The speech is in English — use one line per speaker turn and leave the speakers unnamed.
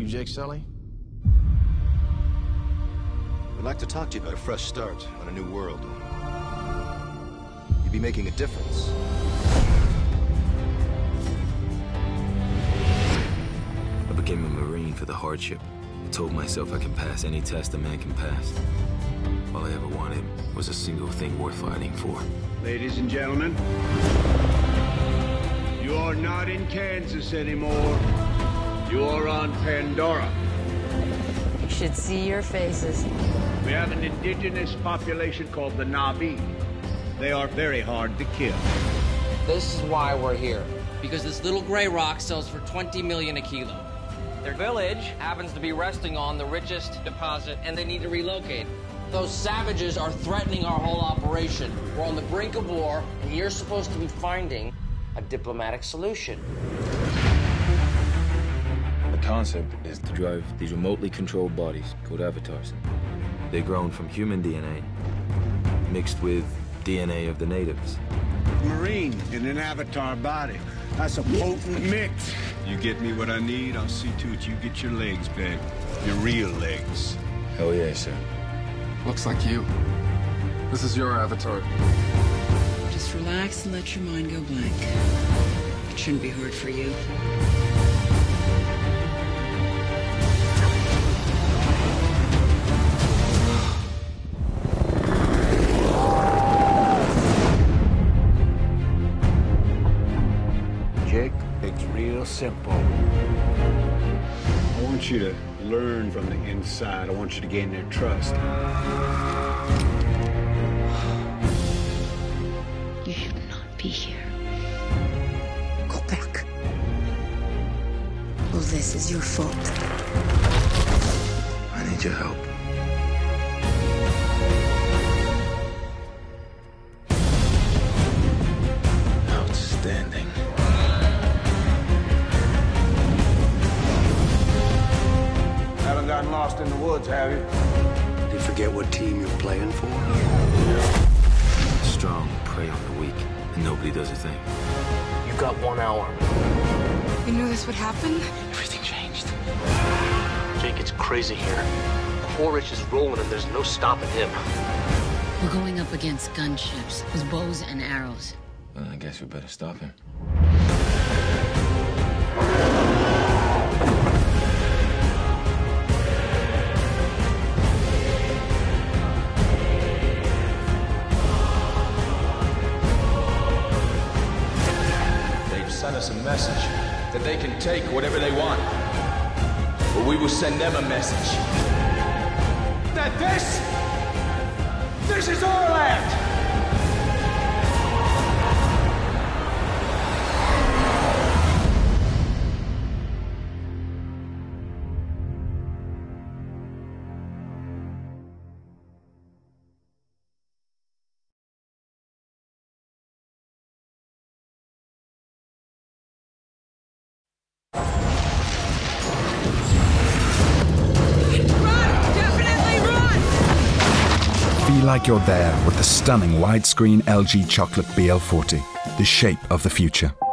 You Jake Sully?
I'd like to talk to you about a fresh start on a new world. You'd be making a difference.
I became a Marine for the hardship. I told myself I can pass any test a man can pass. All I ever wanted was a single thing worth fighting for.
Ladies and gentlemen, you are not in Kansas anymore. You are on Pandora.
You should see your faces.
We have an indigenous population called the Na'vi. They are very hard to kill.
This is why we're here.
Because this little gray rock sells for 20 million a kilo.
Their village happens to be resting on the richest deposit, and they need to relocate. Those savages are threatening our whole operation. We're on the brink of war, and you're supposed to be finding a diplomatic solution.
The concept is to drive these remotely controlled bodies called avatars. They're grown from human DNA, mixed with DNA of the natives.
Marine in an avatar body. That's a potent mix. You get me what I need, I'll see to it you get your legs back. Your real legs.
Hell yeah, sir.
Looks like you. This is your avatar.
Just relax and let your mind go blank. It shouldn't be hard for you.
Jake, it's real simple. I want you to learn from the inside. I want you to gain their trust.
You should not be here. Go back. All this is your fault.
I need your help. Outstanding.
Haven't gotten lost in the woods, have you?
Did you forget what team you're playing for?
Strong prey on the weak, and nobody does a thing.
You've got 1 hour.
You knew this would happen?
Everything changed. Jake, it's crazy here. Quaritch is rolling and there's no stopping him.
We're going up against gunships with bows and arrows.
Well, I guess we better stop him.
Send us a message that they can take whatever they want. But we will send them a message that this is our land.
Feel like you're there with the stunning widescreen LG Chocolate BL40, the shape of the future.